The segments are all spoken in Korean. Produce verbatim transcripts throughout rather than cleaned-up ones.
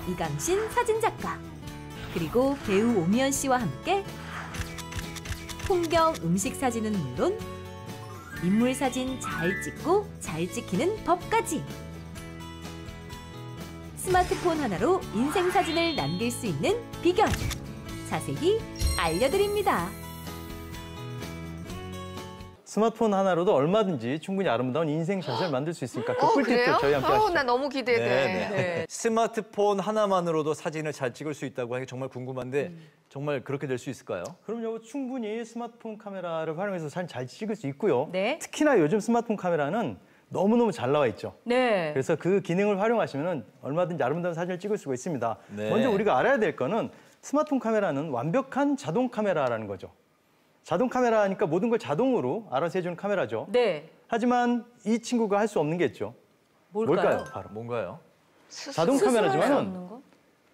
이강신 사진작가, 그리고 배우 오미연 씨와 함께 풍경, 음식 사진은 물론 인물 사진 잘 찍고 잘 찍히는 법까지. 스마트폰 하나로 인생 사진을 남길 수 있는 비결, 자세히 알려드립니다. 스마트폰 하나로도 얼마든지 충분히 아름다운 인생샷을 만들 수 있으니까 그 어, 꿀팁도 저희 함께 하시죠. 어, 나 너무 기대돼. 네, 네. 네. 스마트폰 하나만으로도 사진을 잘 찍을 수 있다고 하니 정말 궁금한데 음. 정말 그렇게 될 수 있을까요? 그럼요, 충분히 스마트폰 카메라를 활용해서 사진 잘 찍을 수 있고요. 네. 특히나 요즘 스마트폰 카메라는 너무너무 잘 나와 있죠. 네. 그래서 그 기능을 활용하시면 얼마든지 아름다운 사진을 찍을 수가 있습니다. 네. 먼저 우리가 알아야 될 거는 스마트폰 카메라는 완벽한 자동 카메라라는 거죠. 자동 카메라니까 모든 걸 자동으로 알아서 해주는 카메라죠. 네. 하지만 이 친구가 할 수 없는 게 있죠. 뭘까요? 뭘까요? 바로 뭔가요? 자동 스스로 할수 카메라지만은 없는 거?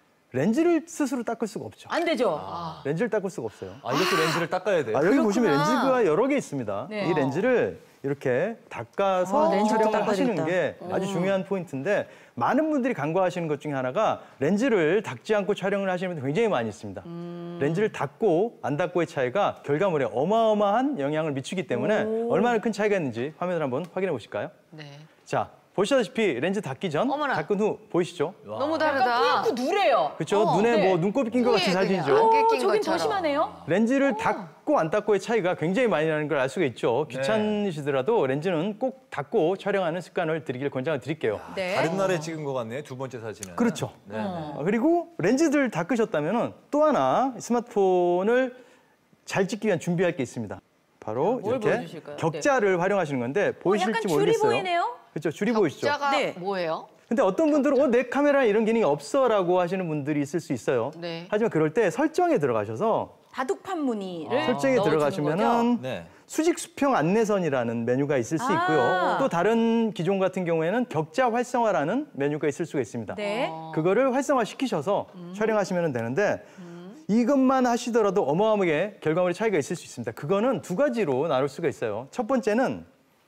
렌즈를 스스로 닦을 수가 없죠. 안 되죠. 아. 렌즈를 닦을 수가 없어요. 아, 이것도 렌즈를 닦아야 돼요? 아, 여기 그렇구나. 보시면 렌즈가 여러 개 있습니다. 네. 이 렌즈를 이렇게 닦아서 아, 렌즈도 촬영을 닦아야 하시는 되겠다. 게 아주 중요한 포인트인데 많은 분들이 간과하시는 것 중에 하나가 렌즈를 닦지 않고 촬영을 하시는 분들 굉장히 많이 있습니다. 음. 렌즈를 닦고 안 닦고의 차이가 결과물에 어마어마한 영향을 미치기 때문에 오. 얼마나 큰 차이가 있는지 화면을 한번 확인해 보실까요? 네. 자, 보시다시피 렌즈 닦기 전, 어머나. 닦은 후 보이시죠? 너무 약간 다르다. 뿌옇고 누래요. 그렇죠? 어, 눈에 네. 뭐 눈곱이 낀 것 같은 뿌예, 사진이죠. 그냥. 안개 오, 낀 저긴 더 것처럼. 심하네요. 렌즈를 닦고 안 닦고의 차이가 굉장히 많이 나는 걸 알 수가 있죠. 귀찮으시더라도 렌즈는 꼭 닦고 촬영하는 습관을 들이길 권장을 드릴게요. 네. 다른 날에 찍은 것 같네요, 두 번째 사진은. 그렇죠. 네. 어, 그리고 렌즈들 닦으셨다면 또 하나 스마트폰을 잘 찍기 위한 준비할 게 있습니다. 바로 뭘 이렇게 보여주실까요? 격자를 활용하시는 건데 보이실지 약간 줄이 모르겠어요. 보이네요. 그렇죠. 줄이 보이시죠? 격자가 네. 뭐예요? 근데 어떤 분들은 어, 내 카메라에 이런 기능이 없어라고 하시는 분들이 있을 수 있어요. 네. 하지만 그럴 때 설정에 들어가셔서 바둑판 무늬를 설정에 넣어주는 들어가시면은 거죠? 네. 수직 수평 안내선이라는 메뉴가 있을 수 아. 있고요. 또 다른 기종 같은 경우에는 격자 활성화라는 메뉴가 있을 수가 있습니다. 네. 그거를 활성화 시키셔서 촬영하시면 되는데 이것만 하시더라도 어마어마하게 결과물의 차이가 있을 수 있습니다. 그거는 두 가지로 나눌 수가 있어요. 첫 번째는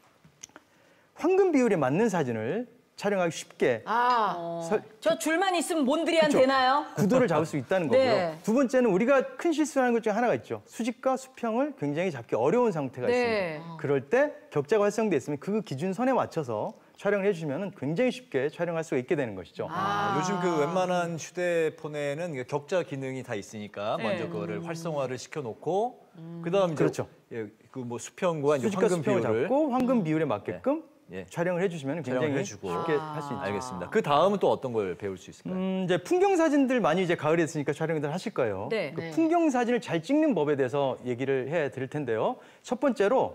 황금 비율에 맞는 사진을 촬영하기 쉽게 아, 설- 저 줄만 있으면 몬드리안 그쵸. 되나요? 구도를 잡을 수 있다는 거고요. 네. 두 번째는 우리가 큰 실수하는 것 중에 하나가 있죠. 수직과 수평을 굉장히 잡기 어려운 상태가 네. 있습니다. 그럴 때 격자가 활성돼 있으면 그 기준선에 맞춰서 촬영을 해주시면 굉장히 쉽게 촬영할 수가 있게 되는 것이죠. 아, 요즘 그 웬만한 휴대폰에는 격자 기능이 다 있으니까 네. 먼저 그거를 활성화를 시켜놓고 그다음 이제 그렇죠. 예, 그 뭐 수평과 이제 수직과 황금 수평을 비율을 잡고 황금 비율에 맞게끔 예. 촬영을 해주시면 굉장히 촬영을 해주고. 쉽게 할 수 있죠. 알겠습니다. 그 다음은 또 어떤 걸 배울 수 있을까요? 음, 이제 풍경 사진들 많이 이제 가을에 있으니까 촬영들 하실 거예요. 네. 그 네. 풍경 사진을 잘 찍는 법에 대해서 얘기를 해 드릴 텐데요. 첫 번째로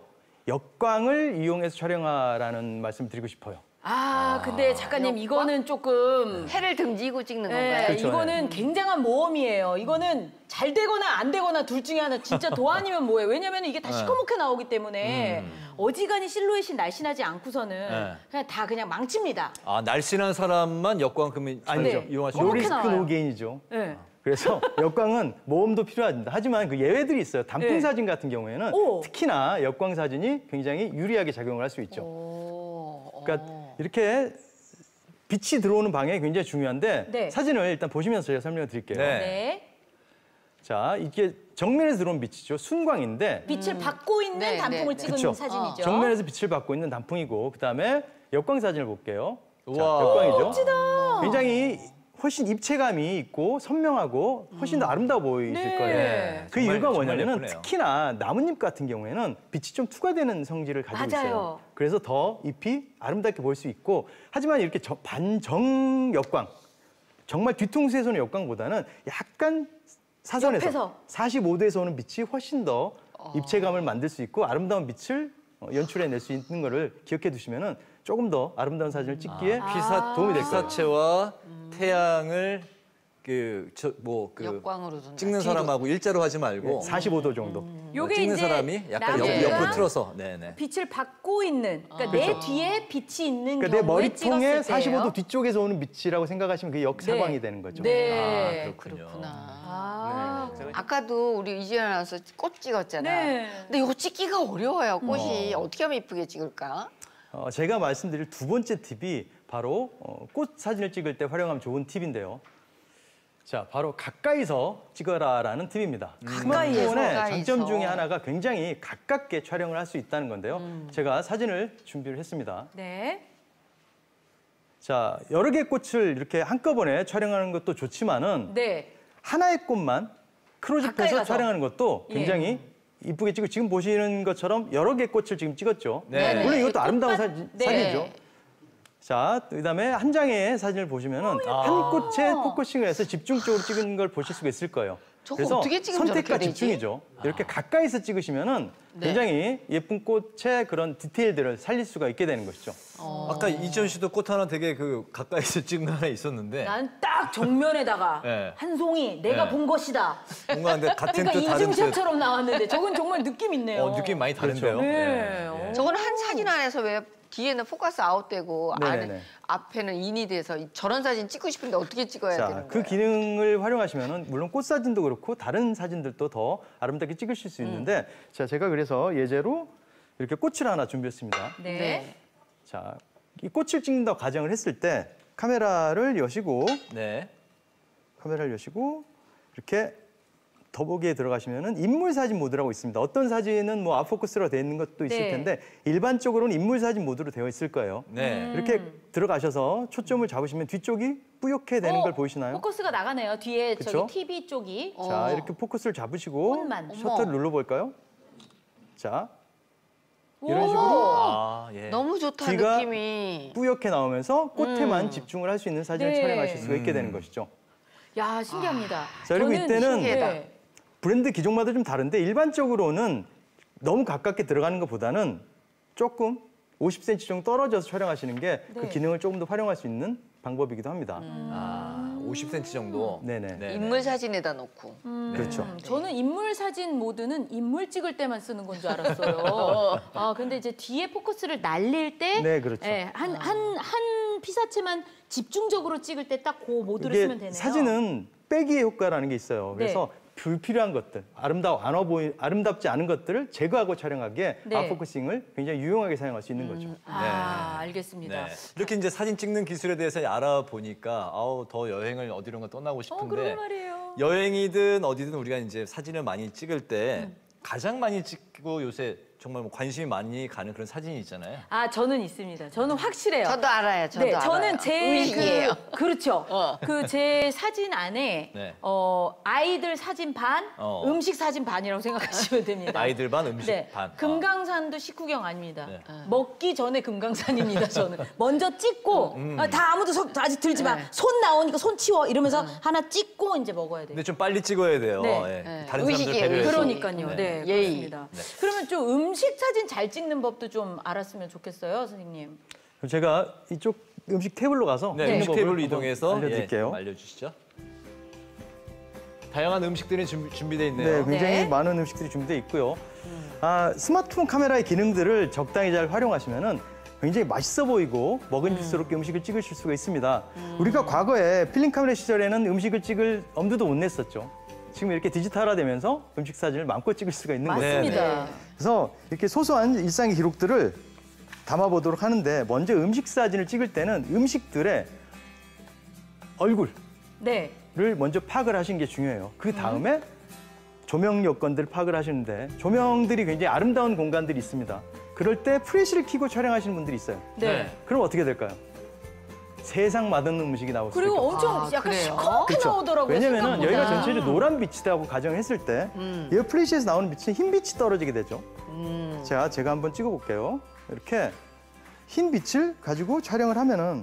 역광을 이용해서 촬영하라는 말씀 드리고 싶어요. 아, 근데 작가님 이거는 조금 해를 등지고 찍는 네, 건가요? 그렇죠. 이거는 굉장한 모험이에요. 이거는 잘 되거나 안 되거나 둘 중에 하나 진짜 도 아니면 뭐예요. 왜냐면 이게 다 시커멓게 나오기 때문에 어지간히 실루엣이 날씬하지 않고서는 네. 그냥 다 그냥 망칩니다. 아, 날씬한 사람만 역광금이 아니죠. 네. 이용할 수 어떻게 있는 노리스크 나와요? 노게인이죠. 네. 그래서 역광은 모험도 필요합니다. 하지만 그 예외들이 있어요. 단풍 네. 사진 같은 경우에는 오. 특히나 역광 사진이 굉장히 유리하게 작용을 할 수 있죠. 오, 그러니까 어. 이렇게 빛이 들어오는 방향이 굉장히 중요한데 네. 사진을 일단 보시면서 제가 설명을 드릴게요. 네. 네. 자, 이게 정면에서 들어온 빛이죠. 순광인데 빛을 받고 있는 네, 단풍을 네, 네. 찍은 그쵸. 사진이죠. 정면에서 빛을 받고 있는 단풍이고 그다음에 역광 사진을 볼게요. 자, 우와. 역광이죠. 멋지다. 굉장히 훨씬 입체감이 있고 선명하고 훨씬 더 아름다워 보이실 네. 거예요. 그 정말, 이유가 정말 뭐냐면은 예쁘네요. 특히나 나뭇잎 같은 경우에는 빛이 좀 투과되는 성질을 가지고 맞아요. 있어요. 그래서 더 잎이 아름답게 보일 수 있고 하지만 이렇게 저- 반정 역광 정말 뒤통수에서 오는 역광보다는 약간 사선에서 옆에서. 사십오 도에서 오는 빛이 훨씬 더 입체감을 만들 수 있고 아름다운 빛을 어, 연출해낼 수 있는 거를 기억해 두시면은 조금 더 아름다운 사진을 찍기에 피사 도움이 될 거예요. 피사체와 태양을 그 저 뭐 그 역광으로 둔다. 찍는 뒤로. 사람하고 일자로 하지 말고 사십오 도 정도. 요게 찍는 이제 사람이 약간 옆, 나무가 옆으로 틀어서 네네. 빛을 받고 있는, 그러니까 내 뒤에 빛이 있는 그러니까 내 경우에 머리통에 찍었을 때예요. 사십오 도 뒤쪽에서 오는 빛이라고 생각하시면 그게 역사광이 네. 되는 거죠. 네. 아, 그렇군요. 그렇구나. 아, 네. 아까도 우리 이지연 아나운서 꽃 찍었잖아. 네. 근데 이거 찍기가 어려워요. 꽃이 어. 떻게 하면 이쁘게 찍을까? 어, 제가 말씀드릴 두 번째 팁이 바로 어, 꽃 사진을 찍을 때 활용하면 좋은 팁인데요. 자, 바로 가까이서 찍어라라는 팁입니다. 가까이에서. 스마트폰의 가까이서. 장점 중에 하나가 굉장히 가깝게 촬영을 할 수 있다는 건데요. 음. 제가 사진을 준비를 했습니다. 네. 자, 여러 개의 꽃을 이렇게 한꺼번에 촬영하는 것도 좋지만은 네. 하나의 꽃만 가까이 크로즈해서 가서. 촬영하는 것도 예. 굉장히 이쁘게 찍고 지금 보시는 것처럼 여러 개의 꽃을 지금 찍었죠. 네. 물론 이것도 아름다운 꽃밭- 사진, 네. 사진이죠. 자, 그다음에 한 장의 사진을 보시면은 한 꽃에 포커싱을 해서 집중적으로 찍은 걸 보실 수가 있을 거예요. 저거 그래서 어떻게 찍으면 선택과 저렇게 되지? 집중이죠. 이렇게 가까이서 찍으시면은 네. 굉장히 예쁜 꽃의 그런 디테일들을 살릴 수가 있게 되는 것이죠. 아까 이지연 씨도 꽃 하나 되게 그 가까이서 찍은 거 하나 있었는데 난 딱 정면에다가 네. 한 송이 내가 네. 본 것이다. 뭔가 근데 같은 그러니까 뜻 다른 뜻 이중샷처럼 나왔는데 저건 정말 느낌 있네요. 어, 느낌 많이 다른데요. 그렇죠. 네. 예. 저거는 한 사진 안에서 왜 뒤에는 포커스 아웃되고 네네네. 안에 앞에는 인이 돼서 저런 사진 찍고 싶은데 어떻게 찍어야 자, 되는 그 거예요? 기능을 활용하시면은 물론 꽃 사진도 그렇고 다른 사진들도 더 아름답게 찍으실 수 있는데 자, 제가 그래서 예제로 이렇게 꽃을 하나 준비했습니다. 네. 네. 자, 이 꽃을 찍는다고 가정을 했을 때 카메라를 여시고 네. 카메라를 여시고 이렇게 더보기에 들어가시면은 인물 사진 모드라고 있습니다. 어떤 사진은 뭐 아웃포커스로 되어 있는 것도 있을 네. 텐데 일반적으로는 인물 사진 모드로 되어 있을 거예요. 네. 이렇게 들어가셔서 초점을 잡으시면 뒤쪽이 뿌옇게 되는 어, 걸 보이시나요? 포커스가 나가네요. 뒤에 그쵸? 저기 티비 쪽이. 자, 어. 이렇게 포커스를 잡으시고 꽃만. 셔터를 어머. 눌러볼까요? 자, 이런 오! 식으로 아, 예. 너무 좋다 뒤가 느낌이. 뿌옇게 나오면서 꽃에만 음. 집중을 할 수 있는 사진을 네. 촬영하실 수가 있게 음. 되는 것이죠. 야, 신기합니다. 자, 그리고 저는 이때는 신기하다. 네. 브랜드 기종마다 좀 다른데 일반적으로는 너무 가깝게 들어가는 것보다는 조금 오십 센티미터 정도 떨어져서 촬영하시는 게 그 네. 기능을 조금 더 활용할 수 있는 방법이기도 합니다. 아, 오십 센티미터 정도. 네네. 네. 인물 사진에다 놓고. 그렇죠. 음, 저는 인물 사진 모드는 인물 찍을 때만 쓰는 건 줄 알았어요. 아, 근데 이제 뒤에 포커스를 날릴 때 네, 그렇죠. 예, 한, 한, 한 피사체만 집중적으로 찍을 때 딱 그 모드를 쓰면 이게 되네요. 사진은 빼기의 효과라는 게 있어요. 그래서 네. 불필요한 것들, 아름다워 안 보이, 아름답지 않은 것들을 제거하고 촬영하기에 네. 아웃포커싱을 굉장히 유용하게 사용할 수 있는 거죠. 아, 알겠습니다. 네. 이렇게 이제 사진 찍는 기술에 대해서 알아보니까 아우 더 여행을 어디론가 떠나고 어, 싶은데 그러게 말이에요. 여행이든 어디든 우리가 이제 사진을 많이 찍을 때 음. 가장 많이 찍고 요새 정말 뭐 관심이 많이 가는 그런 사진이 있잖아요. 아, 저는 있습니다. 저는 확실해요. 저도 알아요. 저도 네, 알아요. 저는 제 의식이에요. 그, 그렇죠. 어. 그 제 사진 안에 네. 어, 아이들 사진 반, 어. 음식 사진 반이라고 생각하시면 됩니다. 아이들 반, 음식 네, 반. 금강산도 식후경 아닙니다. 네. 먹기 전에 금강산입니다. 저는 먼저 찍고 음. 아, 다 아무도 손 아직 들지 마. 네. 손 나오니까 손 치워 이러면서 하나 찍고 이제 먹어야 돼요. 근데 좀 빨리 찍어야 돼요. 네. 예. 네. 다른 사람들 의식이에요, 배려해서. 의식. 그러니까요. 네. 네, 예의. 그렇습니다. 네. 그러면 좀 음식 사진 잘 찍는 법도 좀 알았으면 좋겠어요, 선생님. 그럼 제가 이쪽 음식 테이블로 가서 네, 찍는 음식 법을 테이블로 한번 이동해서 알려드릴게요. 예, 알려주시죠. 다양한 음식들이 준비, 준비되어 네, 있네요. 굉장히 네. 많은 음식들이 준비되어 있고요. 아, 스마트폰 카메라의 기능들을 적당히 잘 활용하시면은 굉장히 맛있어 보이고 먹음직스럽게 음. 식을 찍으실 수가 있습니다. 우리가 과거에 필름 카메라 시절에는 음식을 찍을 엄두도 못 냈었죠. 지금 이렇게 디지털화되면서 음식 사진을 마음껏 찍을 수가 있는 거죠. 맞습니다. 네. 그래서 이렇게 소소한 일상의 기록들을 담아보도록 하는데 먼저 음식 사진을 찍을 때는 음식들의 얼굴 네. 를 먼저 파악을 하시는 게 중요해요. 그 다음에 조명 여건들을 파악을 하시는데 조명들이 굉장히 아름다운 공간들이 있습니다. 그럴 때 프레시를 켜고 촬영하시는 분들이 있어요. 네. 그럼 어떻게 될까요? 세상 맛없는 음식이 나올 수도 그리고 있고. 엄청 아, 약간 그래요? 시커멓게 나오더라고요. 왜냐면은 생각보다. 여기가 전체적으로 노란 빛이라고 가정했을 때 음. 이 플래시에서 나오는 빛은 흰 빛이 떨어지게 되죠. 음. 자, 제가 한번 찍어볼게요. 이렇게 흰 빛을 가지고 촬영을 하면은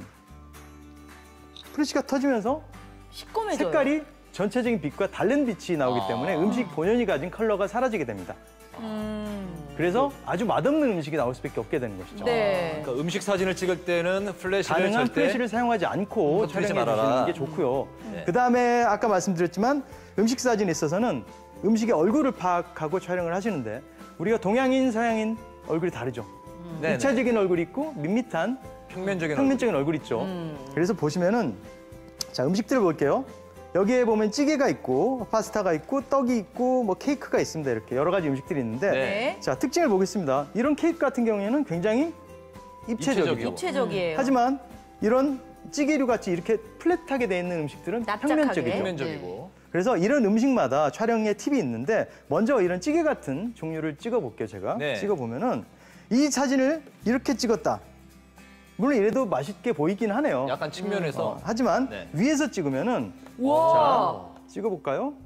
플래시가 터지면서 시꺼매져요. 색깔이 전체적인 빛과 다른 빛이 나오기 아. 때문에 음식 본연이 가진 컬러가 사라지게 됩니다. 음. 그래서 아주 맛없는 음식이 나올 수밖에 없게 되는 것이죠. 네. 그러니까 음식 사진을 찍을 때는 플래시를 가능한 절대 플래시를 사용하지 않고 음, 촬영해 틀지 말아라. 주시는 게 좋고요. 네. 그다음에 아까 말씀드렸지만 음식 사진에 있어서는 음식의 얼굴을 파악하고 촬영을 하시는데 우리가 동양인, 서양인 얼굴이 다르죠. 네네. 입체적인 얼굴이 있고 밋밋한 평면적인 평면적인 얼굴이 있죠. 음. 그래서 보시면은 자, 음식들을 볼게요. 여기에 보면 찌개가 있고 파스타가 있고 떡이 있고 뭐 케이크가 있습니다. 이렇게 여러 가지 음식들이 있는데 네. 자, 특징을 보겠습니다. 이런 케이크 같은 경우에는 굉장히 입체적이죠. 입체적이요. 입체적이에요. 하지만 이런 찌개류 같이 이렇게 플랫하게 돼 있는 음식들은 납작하게. 평면적이죠. 평면적이고. 그래서 이런 음식마다 촬영에 팁이 있는데 먼저 이런 찌개 같은 종류를 찍어볼게요, 제가. 네. 찍어보면은 이 사진을 이렇게 찍었다. 물론 이래도 맛있게 보이긴 하네요. 약간 측면에서. 어, 하지만 네. 위에서 찍으면은 와. 자, 찍어볼까요?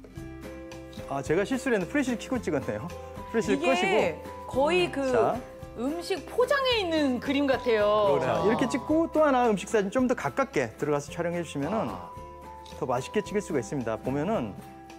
아, 제가 실수를 했는데 프레시를 켜고 찍었네요. 프레시를 이게 끄시고 거의 그 자. 음식 포장해 있는 그림 같아요. 자, 이렇게 찍고 또 하나 음식 사진 좀 더 가깝게 들어가서 촬영해 주시면은 아. 더 맛있게 찍을 수가 있습니다. 보면은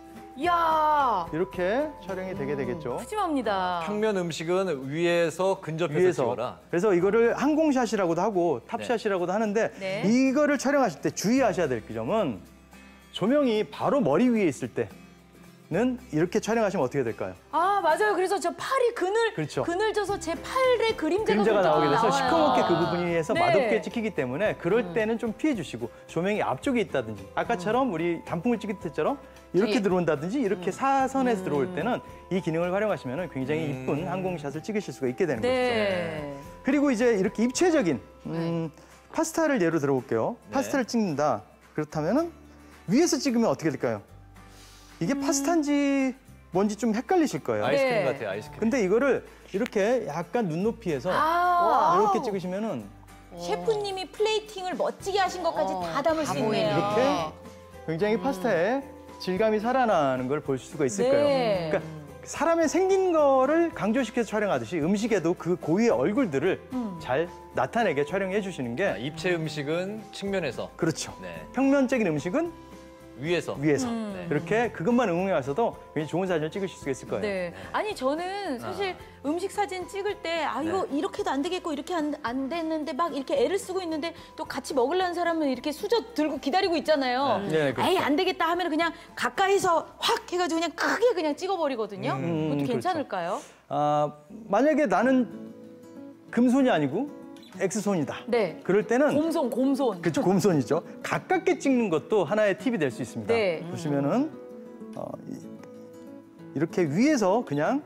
이야, 이렇게 촬영이 되게 되겠죠. 푸짐합니다. 평면 음식은 위에서 근접해서 위에서. 찍어라. 그래서 이거를 항공샷이라고도 하고 탑샷이라고도 하는데 네. 이거를 촬영하실 때 주의하셔야 될 점은 조명이 바로 머리 위에 있을 때는 이렇게 촬영하시면 어떻게 될까요? 아, 맞아요. 그래서 저 팔이 그늘, 그렇죠. 그늘 져서 제 팔에 그림자가, 그림자가 나오게 돼서 나와요. 시커멓게 그 부분에서 네. 맛없게 찍히기 때문에 그럴 때는 좀 피해 주시고 조명이 앞쪽에 있다든지 아까처럼 우리 단풍을 찍을 때처럼 이렇게 뒤에. 들어온다든지 이렇게 사선에서 음. 들어올 때는 이 기능을 활용하시면 굉장히 이쁜 항공샷을 찍으실 수가 있게 되는 거죠. 네. 그리고 이제 이렇게 입체적인 음, 파스타를 예로 들어볼게요. 네. 파스타를 찍는다. 그렇다면은 위에서 찍으면 어떻게 될까요? 이게 파스타인지 뭔지 좀 헷갈리실 거예요. 아이스크림 네. 같아요, 아이스크림. 근데 이거를 이렇게 약간 눈높이에서 아, 이렇게 찍으시면은 셰프님이 플레이팅을 멋지게 하신 것까지 어, 다 담을 다 수 있네요. 이렇게 굉장히 파스타에 질감이 살아나는 걸 볼 수가 있을 네. 거예요. 그러니까 사람의 생긴 거를 강조시켜서 촬영하듯이 음식에도 그 고유의 얼굴들을 음. 잘 나타내게 촬영해 주시는 게 아, 입체 음식은 측면에서, 그렇죠. 네. 평면적인 음식은 위에서. 위에서 음. 이렇게 그것만 응용해 와서도 굉장히 좋은 사진을 찍으실 수가 있을 거예요. 네. 아니 저는 사실 음식 사진 찍을 때 아 이거 이렇게도 안 되겠고 이렇게 안, 안 됐는데 막 이렇게 애를 쓰고 있는데 또 같이 먹으려는 사람은 이렇게 수저 들고 기다리고 있잖아요. 네, 네, 그렇죠. 에이 안 되겠다 하면 그냥 가까이서 확 해가지고 그냥 크게 그냥 찍어버리거든요. 음, 그것도 그렇죠. 괜찮을까요? 아, 만약에 나는 금손이 아니고 X손이다. 네. 그럴 때는 곰손 곰손. 그렇죠, 곰손이죠. 가깝게 찍는 것도 하나의 팁이 될 수 있습니다. 네. 보시면은 어, 이- 이렇게 위에서 그냥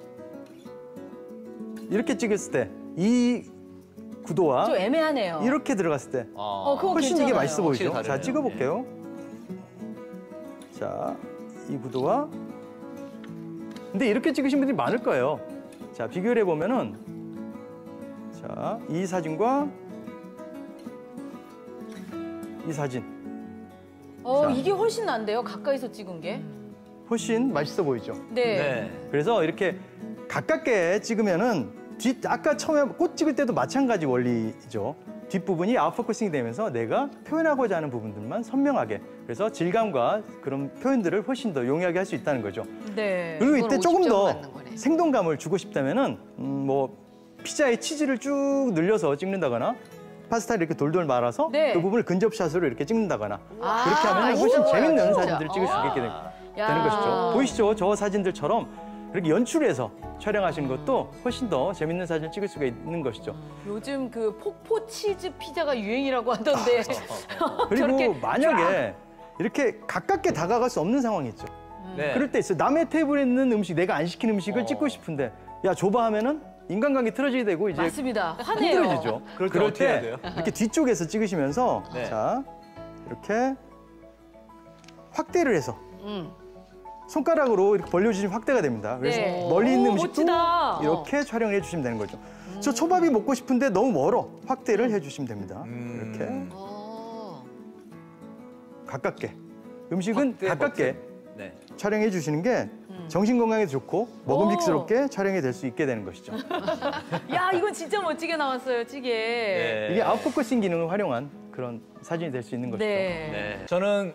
이렇게 찍었을 때 이 구도와 좀 애매하네요. 이렇게 들어갔을 때 아. 어, 그거 훨씬 괜찮아요. 이게 맛있어 보이죠? 확실히 자, 다르네요. 찍어볼게요. 자, 이 구도와 근데 이렇게 찍으신 분들이 많을 거예요. 자, 비교를 해보면은 자, 이 사진과 이 사진 어 자. 이게 훨씬 난데요. 가까이서 찍은 게. 훨씬 맛있어 보이죠? 네. 네. 그래서 이렇게 가깝게 찍으면은 뒷 아까 처음에 꽃 찍을 때도 마찬가지 원리죠. 뒷부분이 아웃포커싱이 되면서 내가 표현하고자 하는 부분들만 선명하게 그래서 질감과 그런 표현들을 훨씬 더 용이하게 할 수 있다는 거죠. 네. 그리고 이건 이때 조금 오십 점 더 맞는 거네. 생동감을 주고 싶다면은 음, 뭐 피자에 치즈를 쭉 늘려서 찍는다거나 파스타를 이렇게 돌돌 말아서 네. 그 부분을 근접샷으로 이렇게 찍는다거나 아, 그렇게 하면 훨씬 이거 재밌는 진짜. 사진들을 찍을 수 있게 되- 야. 되는 것이죠. 보이시죠? 저 사진들처럼 그렇게 연출해서 촬영하신 것도 훨씬 더 재밌는 사진을 찍을 수가 있는 것이죠. 요즘 그 폭포 치즈 피자가 유행이라고 하던데. 그리고 저렇게 만약에 이렇게 가깝게 다가갈 수 없는 상황이 있죠. 네. 그럴 때 있어요. 남의 테이블에 있는 음식, 내가 안 시킨 음식을 어. 찍고 싶은데 야 줘봐 하면은 인간관계 틀어지게 되고 이제 맞습니다. 화내요. 힘들어지죠. 그럴 때 어떻게 해야 돼요? 이렇게 뒤쪽에서 찍으시면서 네. 자 이렇게 확대를 해서 음. 손가락으로 이렇게 벌려주시면 확대가 됩니다. 그래서 네. 멀리 있는 오, 음식도 멋지다. 이렇게 촬영을 해주시면 되는 거죠. 저 초밥이 먹고 싶은데 너무 멀어. 확대를 해주시면 됩니다. 음. 이렇게 어. 가깝게. 음식은 확대 가깝게 버튼. 네. 촬영해 주시는 게 정신 건강에 좋고 먹음직스럽게 촬영이 될 수 있게 되는 것이죠. 야 이건 진짜 멋지게 나왔어요 찌개. 네. 이게 아웃포커싱 기능을 활용한 그런 사진이 될 수 있는 것이죠. 네. 네. 저는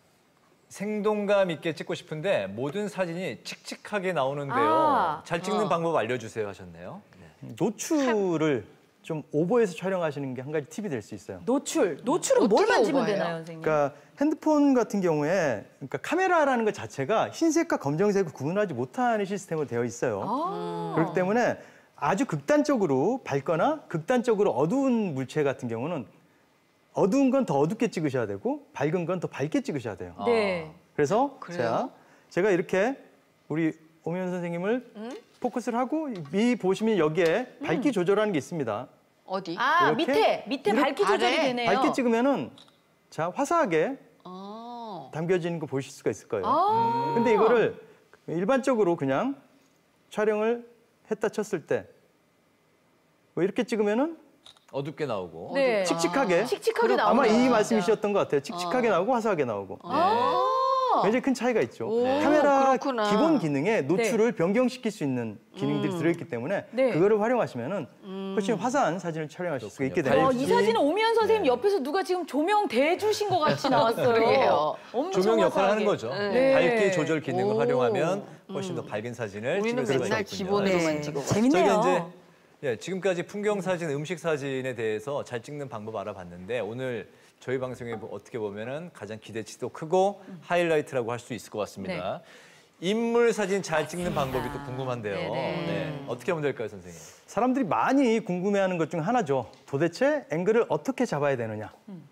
생동감 있게 찍고 싶은데 모든 사진이 칙칙하게 나오는데요. 아. 잘 찍는 어. 방법 알려주세요 하셨네요. 네. 노출을 좀 오버해서 촬영하시는 게 한 가지 팁이 될 수 있어요. 노출. 노출은 뭘 어떻게 만지면 오버해요? 되나요, 선생님? 그러니까 핸드폰 같은 경우에 그러니까 카메라라는 것 자체가 흰색과 검정색을 구분하지 못하는 시스템으로 되어 있어요. 아. 그렇기 때문에 아주 극단적으로 밝거나 극단적으로 어두운 물체 같은 경우는 어두운 건 더 어둡게 찍으셔야 되고 밝은 건 더 밝게 찍으셔야 돼요. 네. 그래서 그래요? 제가, 제가 이렇게 우리 오미연 선생님을 포커스를 하고 이 보시면 여기에 밝기 조절하는 게 있습니다. 어디? 아, 이렇게? 밑에 밑에 이렇게? 밝기 조절이 아래? 되네요. 밝게 찍으면은 자 화사하게 어. 담겨지는 거 보실 수가 있을 거예요. 아. 근데 이거를 일반적으로 그냥 촬영을 했다 쳤을 때 뭐 이렇게 찍으면은 어둡게 나오고. 네. 칙칙하게 칙칙하게 나오네요. 아마 이 진짜. 말씀이셨던 것 같아요. 칙칙하게 나오고 화사하게 나오고. 아. 굉장히 큰 차이가 있죠. 오, 카메라 그렇구나. 기본 기능에 노출을 변경시킬 수 있는 기능들이 들어있기 때문에 네. 그거를 활용하시면은 훨씬 화사한 사진을 촬영하실 수가 있게 그렇군요. 돼요. 어, 이 사진은 오미연 선생님 네. 옆에서 누가 지금 조명 대주신 것 같이 나왔어요. 그러게요. 엄청 조명 역할을 화사하게. 하는 거죠. 네. 밝기 조절 기능을 오. 활용하면 훨씬 더 밝은 사진을 우리는 찍을 수가 맨날 있군요. 기본으로만 네. 찍어봐. 재밌네요. 저희가 이제 예, 지금까지 풍경 사진, 음식 사진에 대해서 잘 찍는 방법 알아봤는데 오늘 저희 방송에 뭐 어떻게 보면은 가장 기대치도 크고 하이라이트라고 할 수 있을 것 같습니다. 인물 사진 잘 찍는 방법이 또 궁금한데요. 네네. 네. 어떻게 하면 될까요, 선생님? 사람들이 많이 궁금해하는 것 중 하나죠. 도대체 앵글을 어떻게 잡아야 되느냐.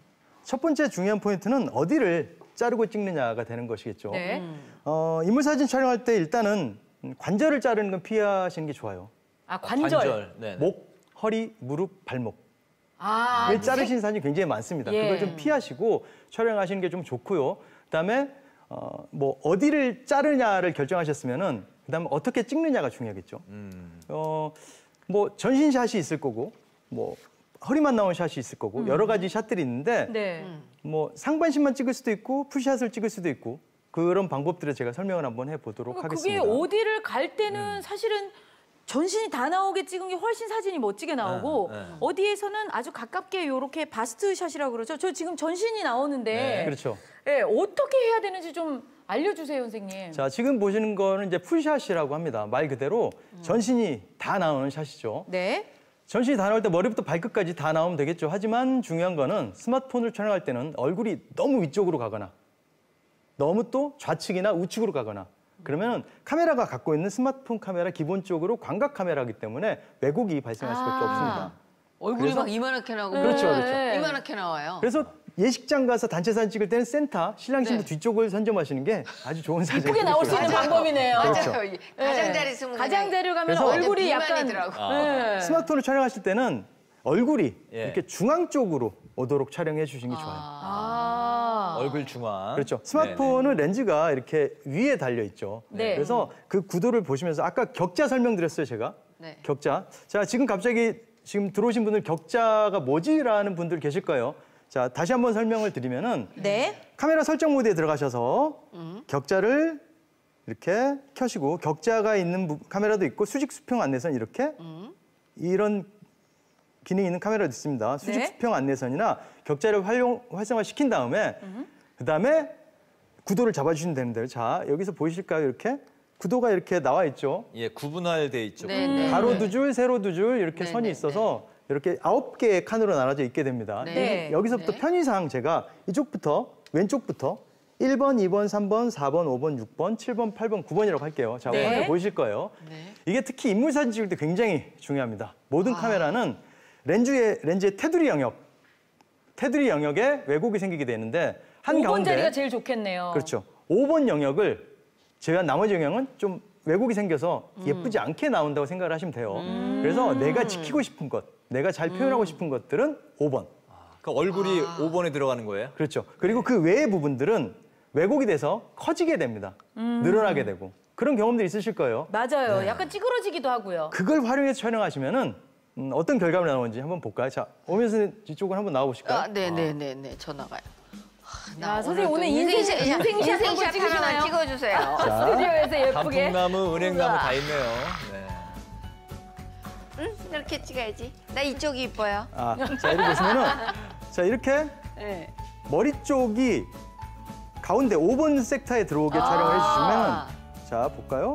첫 번째 중요한 포인트는 어디를 자르고 찍느냐가 되는 것이겠죠. 네. 어, 인물 사진 촬영할 때 일단은 관절을 자르는 건 피하시는 게 좋아요. 아, 관절. 네. 목, 허리, 무릎, 발목. 아, 을 자르시는 사진이 굉장히 많습니다. 예. 그걸 좀 피하시고 촬영하시는 게 좀 좋고요. 그다음에 어, 뭐 어디를 자르냐를 결정하셨으면은 그다음에 어떻게 찍느냐가 중요하겠죠. 음. 어, 뭐 전신샷이 있을 거고, 뭐 허리만 나온 샷이 있을 거고 여러 가지 샷들이 있는데 네. 뭐 상반신만 찍을 수도 있고 풀샷을 찍을 수도 있고 그런 방법들을 제가 설명을 한번 해보도록 그러니까 하겠습니다. 음. 그게 어디를 갈 때는 사실은 전신이 다 나오게 찍은 게 훨씬 사진이 멋지게 나오고 네, 네. 어디에서는 아주 가깝게 이렇게 바스트 샷이라고 그러죠. 저 지금 전신이 나오는데 네. 그렇죠. 예, 어떻게 해야 되는지 좀 알려주세요, 선생님. 자, 지금 보시는 거는 이제 풀샷이라고 합니다. 말 그대로 전신이 다 나오는 샷이죠. 네. 전신이 다 나올 때 머리부터 발끝까지 다 나오면 되겠죠. 하지만 중요한 거는 스마트폰을 촬영할 때는 얼굴이 너무 위쪽으로 가거나 너무 또 좌측이나 우측으로 가거나 그러면 카메라가 갖고 있는 스마트폰 카메라 기본적으로 광각 카메라이기 때문에 왜곡이 발생할 수밖에 아. 없습니다. 얼굴이 그래서- 막 이만하게 나오고 그렇죠, 그렇죠. 네. 이만하게 나와요. 그래서 예식장 가서 단체 사진 찍을 때는 센터, 신랑 신부 네. 뒤쪽을 선점하시는 게 아주 좋은 사진이 예쁘게 나올 수 있는 맞아요. 방법이네요. 그렇죠. 맞아요. 가장자리 쓰면 가장자리를 가면 그래서 얼굴이 약간 비만이더라고. 아. 네. 스마트폰을 촬영하실 때는 얼굴이 예. 이렇게 중앙 쪽으로 오도록 촬영해 주시는 게 좋아요. 아. 얼굴 중앙. 그렇죠. 스마트폰은 렌즈가 이렇게 위에 달려 있죠. 네. 그래서 그 구도를 보시면서 아까 격자 설명드렸어요, 제가. 네. 격자. 자, 지금 갑자기 지금 들어오신 분들 격자가 뭐지라는 분들 계실 거예요. 자, 다시 한번 설명을 드리면은 네. 카메라 설정 모드에 들어가셔서 음. 격자를 이렇게 켜시고 격자가 있는 부- 카메라도 있고 수직 수평 안내선 이렇게 음. 이런 기능이 있는 카메라도 있습니다. 수직 네. 수평 안내선이나 격자를 활용 활성화 시킨 다음에 그다음에 구도를 잡아주시면 되는데요. 자, 여기서 보이실까요? 이렇게 구도가 이렇게 나와 있죠. 예, 구분화돼 있죠. 네, 네. 가로 두 줄, 세로 두 줄 이렇게 네, 선이 네, 있어서 이렇게 아홉 개의 칸으로 나눠져 있게 됩니다. 네. 여기서부터 네. 편의상 제가 이쪽부터 왼쪽부터 일 번, 이 번, 삼 번, 사 번, 오 번, 육 번, 칠 번, 팔 번, 구 번이라고 할게요. 자, 네. 화면에 보이실 거예요. 네. 이게 특히 인물 사진 찍을 때 굉장히 중요합니다. 모든 아. 카메라는 렌즈의 렌즈의 테두리 영역, 테두리 영역에 왜곡이 생기게 되는데 한 오 번 가운데 자리가 제일 좋겠네요. 그렇죠. 오 번 영역을 제가 나머지 영역은 좀 왜곡이 생겨서 예쁘지 않게 나온다고 생각을 하시면 돼요. 그래서 내가 지키고 싶은 것, 내가 잘 표현하고 싶은 것들은 오 번. 그 얼굴이 오 번에 들어가는 거예요? 그렇죠. 그리고 그 외의 부분들은 왜곡이 돼서 커지게 됩니다. 늘어나게 되고. 그런 경험들이 있으실 거예요. 맞아요. 약간 찌그러지기도 하고요. 그걸 활용해서 촬영하시면은 음, 어떤 결과가 나오는지 한번 볼까요? 자, 오면서 뒤쪽으로 한번 나와 보실까요? 아, 네, 네, 네, 네. 저 나가요. 야, 선생님 오늘 또 인생- 인생샷, 인생샷 인생샷 한번 찍으시나요? 하나만 찍어주세요. 스튜디오에서 예쁘게. 단풍나무, 은행나무 다 있네요. 네. 응? 이렇게 찍어야지. 나 이쪽이 이뻐요. 아, 자, 이렇게 보시면은 자, 이렇게 네. 머리 쪽이 가운데 오 번 섹터에 들어오게 아. 촬영을 해주시면 자, 볼까요?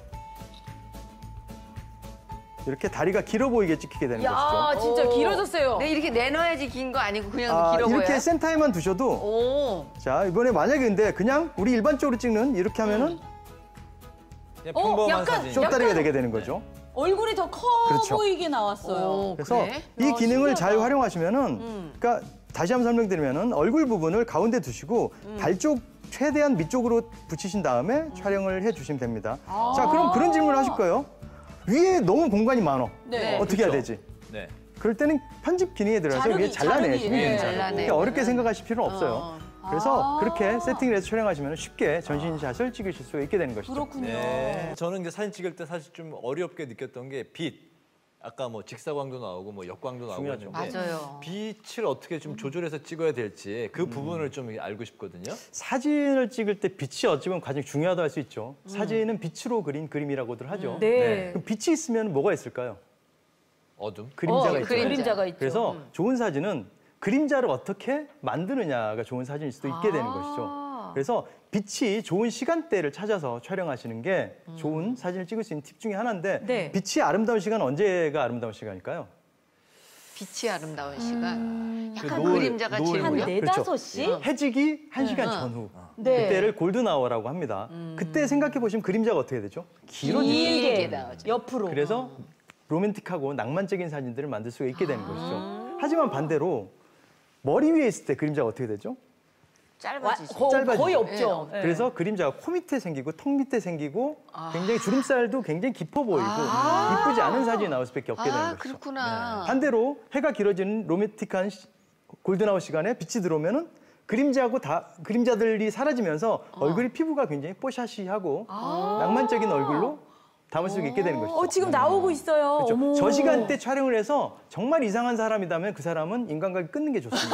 이렇게 다리가 길어 보이게 찍히게 되는 야, 것이죠. 진짜 오. 길어졌어요. 네, 이렇게 내놔야지 긴 거 아니고 그냥 아, 길어 보여요? 이렇게 센터에만 두셔도 오. 자, 이번에 만약에 근데 그냥 우리 일반적으로 찍는 이렇게 하면은 그냥 어, 평범한 약간 사진. 숏다리가 약간- 되게 되는 거죠. 얼굴이 더 커 그렇죠. 보이게 나왔어요. 오, 그래서 그래? 이 야, 기능을 잘 신기하다. 활용하시면은 음. 그러니까 다시 한번 설명드리면은 얼굴 부분을 가운데 두시고 음. 발 쪽 최대한 밑쪽으로 붙이신 다음에 음. 촬영을 해 주시면 됩니다. 아. 자, 그럼 그런 질문을 하실 거예요. 위에 너무 공간이 많어. 네. 어떻게 해야 그렇죠. 되지? 네. 그럴 때는 편집 기능에 들어가서 자르기, 위에 잘라내시면 자르기, 예. 됩니다. 잘라내고. 그러니까 어렵게 생각하실 필요는 없어요. 그래서 아. 그렇게 세팅을 해서 촬영하시면 쉽게 전신샷을 찍으실 수가 있게 되는 것이죠. 그렇군요. 네. 저는 이제 사진 찍을 때 사실 좀 어렵게 느꼈던 게 빛. 아까 뭐 직사광도 나오고 뭐 역광도 나오고 중요하죠. 했는데 맞아요. 빛을 어떻게 좀 조절해서 찍어야 될지 그 부분을 좀 알고 싶거든요. 사진을 찍을 때 빛이 어찌 보면 가장 중요하다고 할 수 있죠. 사진은 빛으로 그린 그림이라고들 하죠. 네. 그럼 빛이 있으면 뭐가 있을까요? 어둠. 그림자가 어, 있죠. 그림자. 그림자가 있죠. 그래서 좋은 사진은 그림자를 어떻게 만드느냐가 좋은 사진일 수도 있게 되는 아. 것이죠. 그래서 빛이 좋은 시간대를 찾아서 촬영하시는 게 좋은 사진을 찍을 수 있는 팁 중에 하나인데 네. 빛이 아름다운 시간은 언제가 아름다운 시간일까요? 빛이 아름다운 시간. 그 약간 노을, 그림자가 노을 지고요. 한 뭐야? 네 그렇죠. 다섯 시? 해지기 한 시간 응. 전후. 네. 그때를 골든아워라고 합니다. 그때 생각해 보시면 그림자가 어떻게 되죠? 길어지죠. 길게 길게 나오죠. 옆으로. 그래서 로맨틱하고 낭만적인 사진들을 만들 수가 있게 되는 것이죠. 하지만 반대로 머리 위에 있을 때 그림자가 어떻게 되죠? 와, 짧아지죠. 거, 짧아지죠. 거의 없죠. 네. 그래서 그림자가 코 밑에 생기고 턱 밑에 생기고 굉장히 주름살도 굉장히 깊어 보이고 이쁘지 않은 사진이 나올 수밖에 없게 되는 아, 것이죠. 그렇구나. 반대로 해가 길어지는 로맨틱한 시- 골든아워 시간에 빛이 들어오면은 그림자하고 다 그림자들이 사라지면서 얼굴이 피부가 굉장히 뽀샤시하고 낭만적인 얼굴로 담을 수 있게 되는 것이죠. 어, 지금 나오고 있어요. 그렇죠. 어머. 저 시간대 촬영을 해서 정말 이상한 사람이라면 그 사람은 인간관계 끊는 게 좋습니다.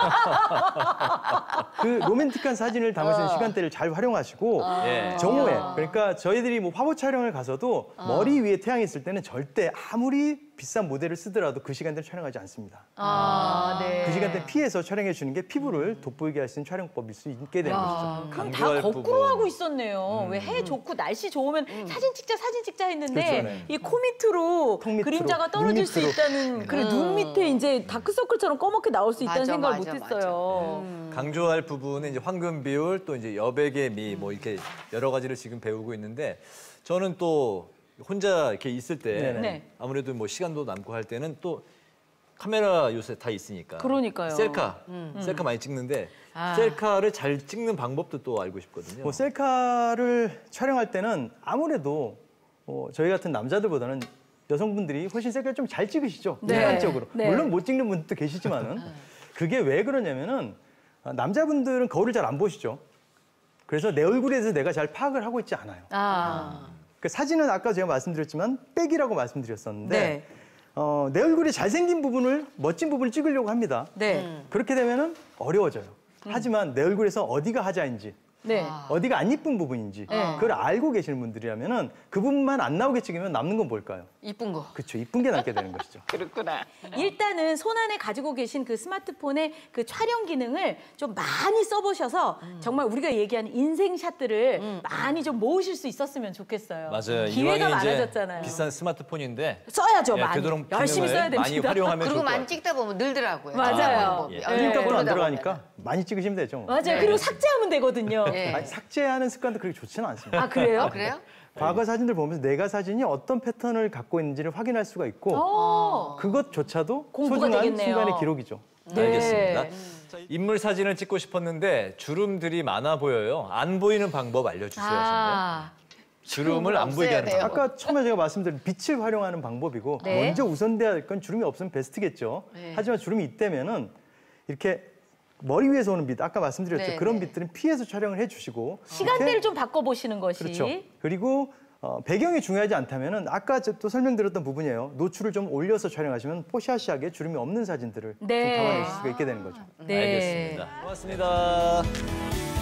그 로맨틱한 사진을 담을 수 있는 시간대를 잘 활용하시고 예. 정오에 그러니까 저희들이 뭐 화보 촬영을 가서도 머리 위에 태양이 있을 때는 절대 아무리 비싼 모델을 쓰더라도 그 시간대를 촬영하지 않습니다. 아, 네. 그 시간대 피해서 촬영해 주는 게 피부를 돋보이게 할 수 있는 촬영법일 수 있게 되는 것이죠. 그럼 다 강조할 거꾸로 부분. 하고 있었네요. 왜 해 좋고 날씨 좋으면 사진 찍자 사진 찍자 했는데 그렇죠, 네. 이 코 밑으로 턱 밑으로, 그림자가 떨어질 눈 수 밑으로. 있다는 그래 눈 밑에 이제 다크서클처럼 꺼멓게 나올 수 있다는 맞아, 생각을 맞아, 못했어요. 강조할 부분은 이제 황금 비율 또 이제 여백의 미 뭐 이렇게 여러 가지를 지금 배우고 있는데 저는 또 혼자 이렇게 있을 때 네네. 네. 아무래도 뭐 시간도 남고 할 때는 또 카메라 요새 다 있으니까 그러니까요. 셀카 셀카 많이 찍는데 셀카를 잘 찍는 방법도 또 알고 싶거든요. 뭐 셀카를 촬영할 때는 아무래도 어, 저희 같은 남자들보다는 여성분들이 훨씬 셀카를 좀 잘 찍으시죠. 네. 일반적으로. 네. 물론 못 찍는 분들도 계시지만은 그게 왜 그러냐면은 아, 남자분들은 거울을 잘 안 보시죠. 그래서 내 얼굴에 대해서 내가 잘 파악을 하고 있지 않아요. 아, 그 사진은 아까 제가 말씀드렸지만 백이라고 말씀드렸었는데 네. 어, 내 얼굴이 잘생긴 부분을 멋진 부분을 찍으려고 합니다. 네, 그렇게 되면은 어려워져요. 하지만 내 얼굴에서 어디가 하자인지 네. 어디가 안 이쁜 부분인지 네. 그걸 알고 계시는 분들이라면은 그 부분만 안 나오게 찍으면 남는 건 뭘까요? 이쁜 거. 그렇죠. 이쁜 게 남게 되는 것이죠. 그렇구나. 일단은 손 안에 가지고 계신 그 스마트폰의 그 촬영 기능을 좀 많이 써보셔서 정말 우리가 얘기하는 인생샷들을 많이 좀 모으실 수 있었으면 좋겠어요. 맞아요. 기회가 이왕에 이제 많아졌잖아요. 비싼 스마트폰인데 써야죠, 예, 많이. 되도록 열심히 기능을 써야 됩니다. 많이 활용하면 그리고 좋을 것 많이 같아요. 찍다 보면 늘더라고요. 맞아요. 방법이. 예. 아, 필터도 안 모르다 들어가니까 많이 찍으시면 되죠. 뭐. 맞아요. 네. 그리고 삭제하면 되거든요. 보면. 예. 아니, 삭제하는 습관도 그렇게 좋지는 않습니다. 아, 그래요? 아, 그래요? 과거 사진들 보면서 내가 사진이 어떤 패턴을 갖고 있는지를 확인할 수가 있고 어. 그것조차도 공부가 소중한 되겠네요. 순간의 기록이죠. 네. 알겠습니다. 자, 인물 사진을 찍고 싶었는데 주름들이 많아 보여요. 안 보이는 방법 알려주세요. 선생님. 아, 주름을 안 보이게 하는 없애야 방법. 아까 처음에 제가 말씀드린 빛을 활용하는 방법이고 네. 먼저 우선돼야 할 건 주름이 없으면 베스트겠죠. 네. 하지만 주름이 있다면은 이렇게 머리 위에서 오는 빛, 아까 말씀드렸죠. 네, 그런 네. 빛들은 피해서 촬영을 해주시고 시간대를 이렇게- 좀 바꿔보시는 것이. 그렇죠. 그리고 어, 배경이 중요하지 않다면은 아까 저 또 설명드렸던 부분이에요. 노출을 좀 올려서 촬영하시면 포샤시하게 주름이 없는 사진들을 네. 좀 담아내실 수가 있게 되는 거죠. 네. 알겠습니다. 고맙습니다.